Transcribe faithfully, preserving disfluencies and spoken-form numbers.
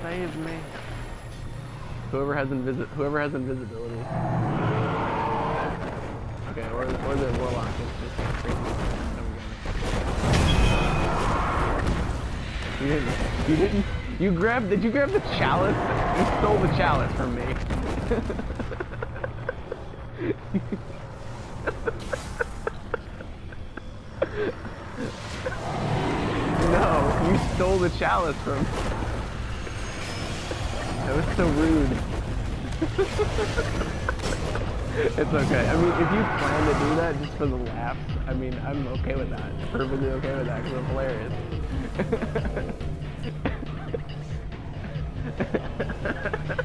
save me. Whoever has invisi whoever has invisibility. Okay, or the, or the warlock is just crazy. You didn't. You didn't. You grabbed. Did you grab the chalice? You stole the chalice from me. No, you stole the chalice from me. That was so rude. It's okay. I mean, if you plan to do that just for the laughs, I mean, I'm okay with that. Perfectly okay with that because it's hilarious.